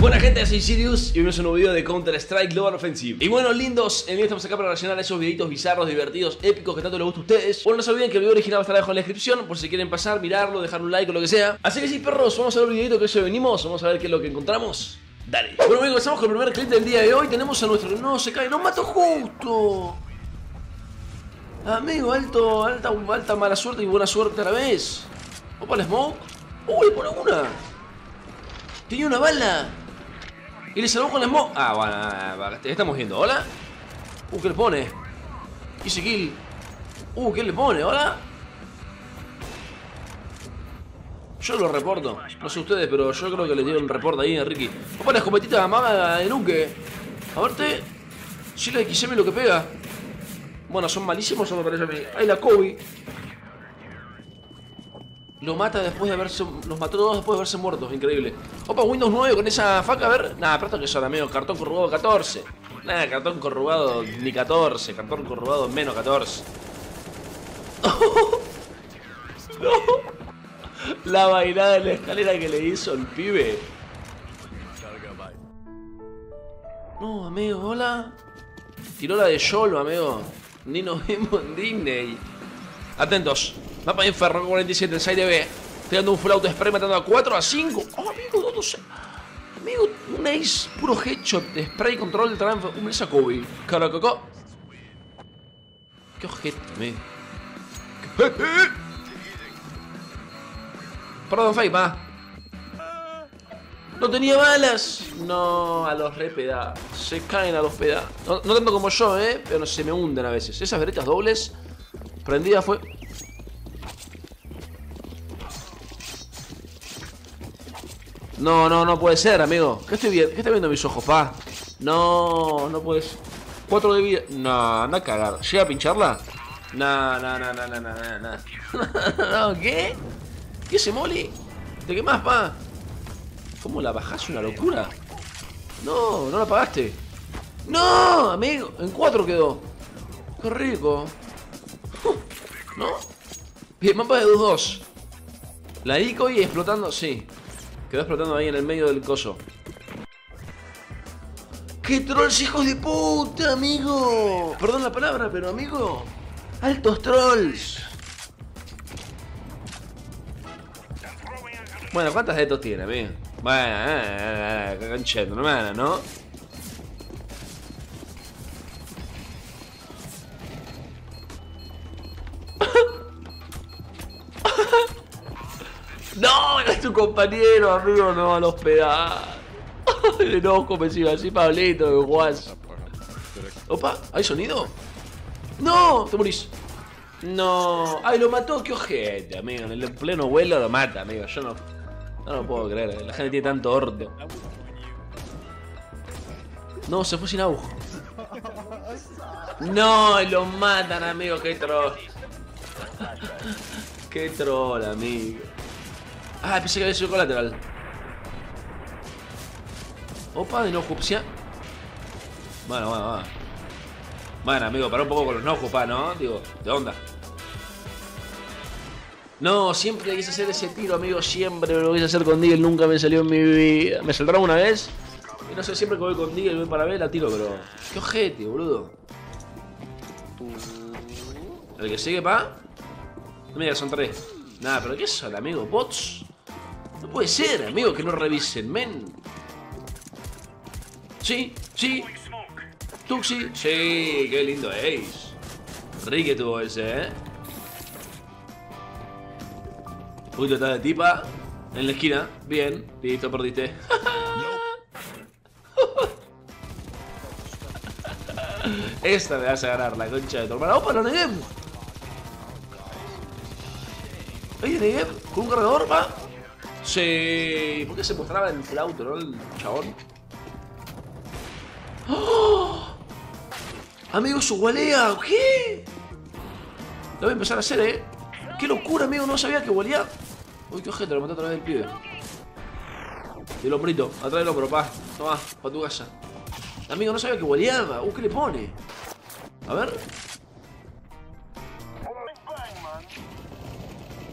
Buena gente, soy Sirius y hoy es un nuevo video de Counter Strike Global Offensive. Y bueno, lindos, en día estamos acá para reaccionar a esos videitos bizarros, divertidos, épicos que tanto les gusta a ustedes. Bueno, no se olviden que el video original va a estar abajo en la descripción por si quieren pasar, mirarlo, dejar un like o lo que sea. Así que sí, perros, vamos a ver el videito que hoy venimos, vamos a ver qué es lo que encontramos. Dale. Bueno, amigos, empezamos con el primer clip del día de hoy. Tenemos a nuestro... No, se cae, no mato justo. Amigo, alta mala suerte y buena suerte a la vez. Opa, el smoke. Uy, pone una. Tenía una bala. Y le salvó con la smoke. Ah, bueno, estamos viendo. ¿Hola? ¿Qué le pone? Easy kill. ¿Qué le pone? ¿Hola? Yo lo reporto. No sé ustedes, pero yo creo que le dieron un report ahí a Ricky. Opa, la escopetita maga de Nuke. A verte. Si la XM lo que pega. Bueno, son malísimos, eso me parece a mí. Ahí la Kobe. Lo mata después de haberse... Los mató todos después de haberse muertos, increíble. Opa, Windows 9 con esa faca, a ver. Nada, pero esto que son, amigo, cartón corrugado 14. Nada, cartón corrugado ni 14. Cartón corrugado menos 14. No. La bailada en la escalera que le hizo el pibe. No, amigo, hola. Tiró la de Yolo, amigo. Ni nos vemos en Disney. Atentos. Mapa de Inferno 47 en side B. Estoy dando un full auto spray matando a 4 a 5. Oh, amigo, amigo, un ace puro headshot de spray control del trampo. Un esa Kobe. Caracocó. Qué ojete, amigo. Perdón, Fake, va. No tenía balas. No, a los re pedazos. Se caen a los pedazos. No tanto como yo, pero se me hunden a veces. Esas veretas dobles prendidas fue... No puede ser, amigo. ¿Qué estoy viendo en mis ojos, pa? No puede ser. 4 de vida. No, anda a cagar. ¿Llega a pincharla? No. No, ¿qué? ¿Qué ese moli? ¿De qué más, pa? ¿Cómo la bajás? Una locura. No la pagaste. No, amigo. En 4 quedó. Qué rico. ¿No? Bien, mapa de 2-2. La Icoy explotando, sí. Quedó explotando ahí en el medio del coso. ¡Qué trolls, hijos de puta, amigo! Perdón la palabra, pero amigo. ¡Altos trolls! Bueno, ¿cuántas de estos tiene, amigo? Bueno, cancheta, hermana, ¿no? No, es tu compañero, amigo, no, a los pedazos. El enojo me sigue así, Pablito, de guas. Opa, ¿hay sonido? No, te morís. No, ay, lo mató, qué ojete, amigo. En el pleno vuelo lo mata, amigo. Yo no lo puedo creer, la gente tiene tanto orto. No, se fue sin agujo. No, lo matan, amigo, qué troll. Qué troll, amigo. Ah, pensé que había sido colateral. Opa, de no jupsia. Bueno. Bueno, amigo, pará un poco con los no jupa, ¿no? Digo, ¿de onda? No, siempre quise hacer ese tiro, amigo. Siempre lo quise hacer con Deagle. Nunca me salió en mi vida. Me saltaron una vez. Y no sé, siempre que voy con Deagle, voy para ver, la tiro, pero... Qué ojete, boludo. El que sigue, pa. Mira, son 3. Nada, pero ¿qué son, amigo? ¿Bots? No puede ser, amigo, que no revisen, men. Sí. Tuxi. Sí, qué lindo ace. Rique tuvo ese, Un poquito de tipa. En la esquina. Bien. Listo, perdiste. Esta me vas a ganar, la concha de tu hermana. ¡Opa, la Negev! ¿Hay Negev? ¿Con un cargador, pa? Sí. ¿Por qué se mostraba en el auto, no? El chabón. ¡Oh! Amigo, su walea. ¿Qué? Lo voy a empezar a hacer, Qué locura, amigo. No sabía que walea. Uy, qué ojete, lo maté otra vez el pibe. Y el hombrito. Atrás del hombro, pa. Toma, pa' tu casa. Amigo, no sabía que waleaba. ¿Qué le pone? A ver.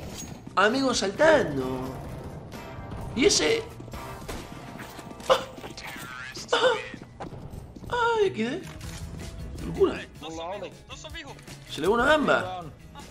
Amigo, saltando. Y ese... ¿Qué? Locura. No son vivos. Se le va una gamba.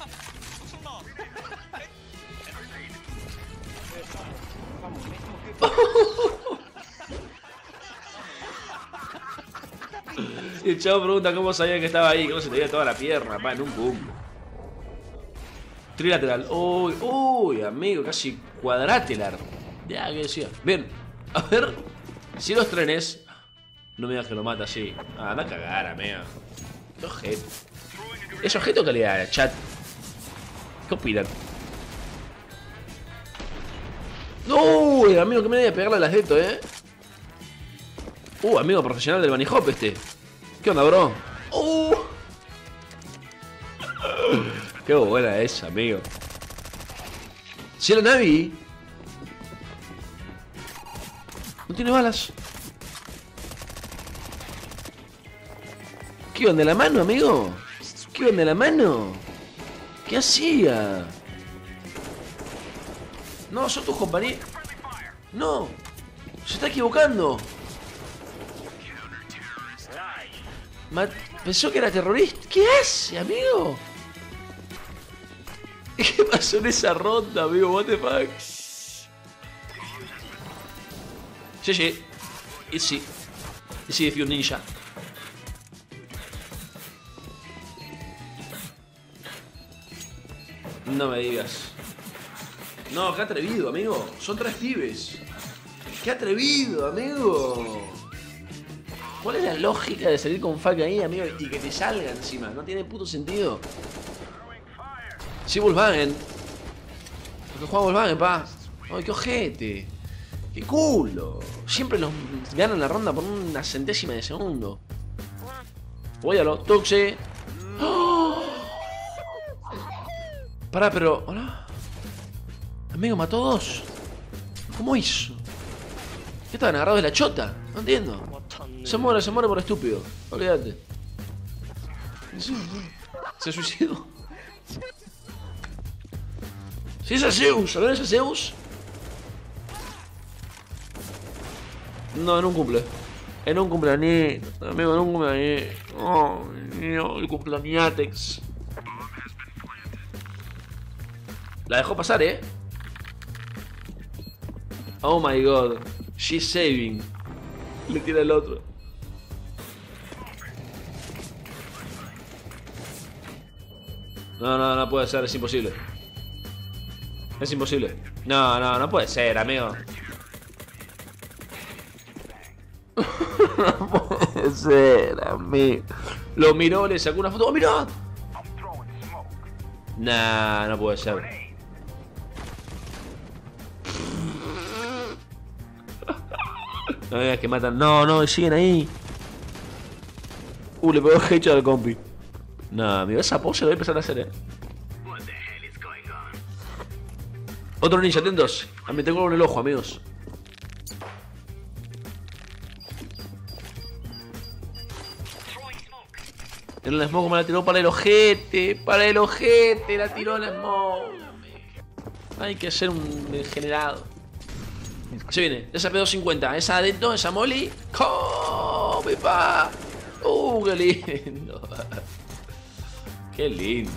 Y el chavo pregunta cómo sabía que estaba ahí, cómo se te veía toda la pierna, pa, en un boom. Trilateral. Uy, uy, amigo, casi cuadrátelar. Ya, ¿qué decía? Bien, a ver. Si los trenes. No me digas que lo mata así. Ah, anda a cagar, amigo. Qué objeto. ¿Es objeto o calidad, chat? ¿Qué opinan? No, amigo, que me voy a pegarle a las dedos, amigo profesional del bunny hop este. ¿Qué onda, bro? Qué buena esa, amigo. Cielo Navi. No tiene balas. ¿Qué onda la mano, amigo? ¿Qué onda la mano? ¿Qué hacía? No, son tus compañeros. No, se está equivocando. Pensó que era terrorista. ¿Qué hace, amigo? ¿Qué pasó en esa ronda, amigo? What the fuck? GG. Easy. Easy if you ninja. No me digas. No, qué atrevido, amigo. Son 3 pibes. Qué atrevido, amigo. ¿Cuál es la lógica de salir con Falk ahí, amigo? Y que te salga encima. No tiene puto sentido. Sí, Volkswagen. Porque juega Volkswagen, pa. Ay, qué ojete. Qué culo. Siempre los ganan la ronda por una centésima de segundo. Voy a lo toxe. ¡Oh! Pará, pero... ¿Hola? Amigo, mató 2. ¿Cómo hizo? ¿Qué estaban agarrados de la chota? No entiendo. Se muere por estúpido. Olvídate. Se suicidó. Si es a Zeus, ¿a ver es a Zeus? No, en un cumple. En un cumpleaños. Amigo, en un cumpleaños. Oh, no, el cumpleañatex. La dejó pasar, Oh my god. She's saving. Le tira el otro. No puede ser, es imposible. Es imposible. No puede ser, amigo. No puede ser, amigo. Lo miró, le sacó una foto. ¡Oh, mirá! No puede ser. No me digas que matan. No, siguen ahí. Le pegó headshot al compi. No, amigo, esa pose lo voy a empezar a hacer, Otro ninja, atentos. Me tengo en el ojo, amigos. En la smoke me la tiró para el ojete. Para el ojete, la tiró la smoke. Hay que ser un degenerado. Se viene, esa P250, esa adentro, esa molly. ¡Come, pa! ¡Qué lindo! ¡Qué lindo!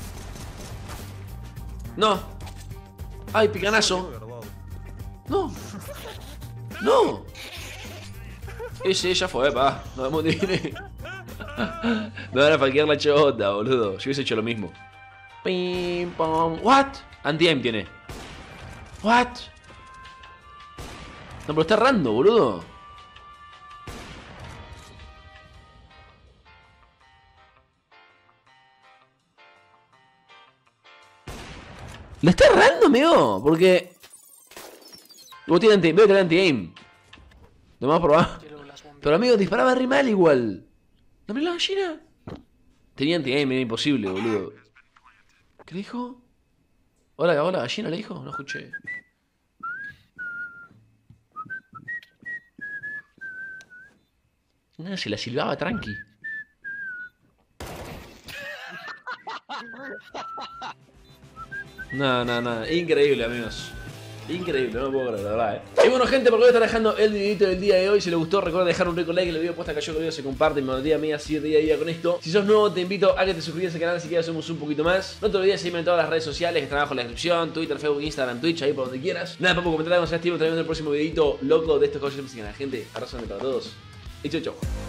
¡No! ¡Ay, picanazo! ¡No! ¡No! Ese ya fue, pa. Nos vemos de... Me van a falquear la chota, boludo. Yo hubiese hecho lo mismo. Pim, pom. ¿What? Anti-aim tiene. ¿What? No, pero está errando, boludo. Le está errando, amigo. Porque... Veo que tiene anti-aim. Lo vamos a probar. Pero, amigo, disparaba re mal igual. Dame la gallina. Tenía anti-aim, era imposible, boludo. ¿Qué le dijo? Hola, gallina, le dijo. No escuché. No, se la silbaba tranqui. No. Increíble, amigos. Increíble, no me puedo creer, la verdad, Y bueno, gente, por hoy estar dejando el videito del día de hoy. Si les gustó, recuerden dejar un rico like en el video, puesta que yo el video se comparte, me mandaría a mí así día a día con esto. Si sos nuevo, te invito a que te suscribas al canal si quieres hacemos un poquito más. No te olvides de seguirme en todas las redes sociales que están abajo en la descripción, Twitter, Facebook, Instagram, Twitch, ahí por donde quieras. Nada, papu, comentar algo, seas tío, nos vemos en el próximo videito loco de estos coches de la gente. Abrazo para todos y chau chau.